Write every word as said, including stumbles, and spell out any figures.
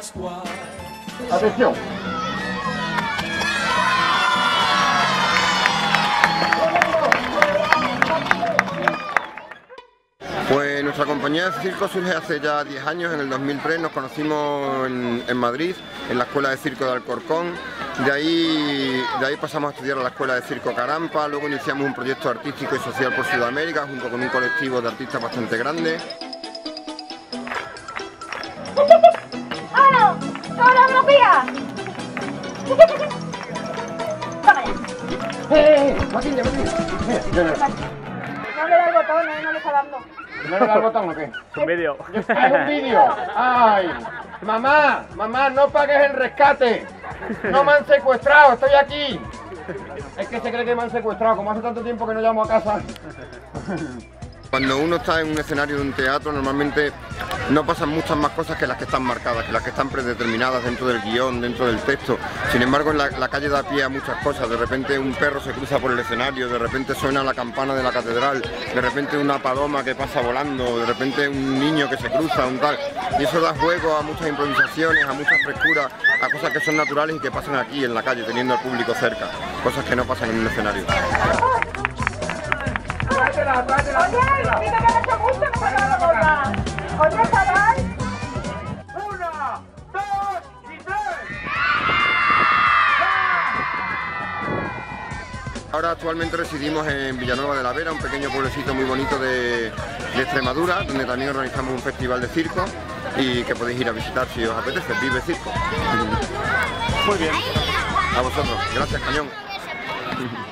Atención. Pues nuestra compañía de circo surge hace ya diez años, en el dos mil tres nos conocimos en, en Madrid, en la Escuela de Circo de Alcorcón. De ahí, de ahí pasamos a estudiar a la Escuela de Circo Carampa, luego iniciamos un proyecto artístico y social por Sudamérica junto con un colectivo de artistas bastante grande. ¡Vámonos! ¡Vámonos, los días! ¡Eh! ¡Matilde, Matilde! No le da el botón, eh, no le está dando. ¿No le da el botón o qué? Es un vídeo. ¡Hay un vídeo! ¡Ay! ¡Mamá! ¡Mamá, no pagues el rescate! ¡No me han secuestrado! ¡Estoy aquí! Es que se cree que me han secuestrado, como hace tanto tiempo que no llamo a casa. Cuando uno está en un escenario de un teatro, normalmente no pasan muchas más cosas que las que están marcadas, que las que están predeterminadas dentro del guión, dentro del texto. Sin embargo, en la, la calle da pie a muchas cosas. De repente un perro se cruza por el escenario, de repente suena la campana de la catedral, de repente una paloma que pasa volando, de repente un niño que se cruza, un tal. Y eso da juego a muchas improvisaciones, a muchas frescuras, a cosas que son naturales y que pasan aquí en la calle, teniendo al público cerca. Cosas que no pasan en un escenario. ¡Tráetela, tráetela! Oye, mira que me ha hecho mucho, no me ha dado la bola. Oye, chaval. ¡Una, dos y tres! Ahora actualmente residimos en Villanueva de la Vera, un pequeño pueblecito muy bonito de, de Extremadura, donde también organizamos un festival de circo y que podéis ir a visitar si os apetece. Vive Circo. Muy bien. A vosotros. Gracias, Cañón.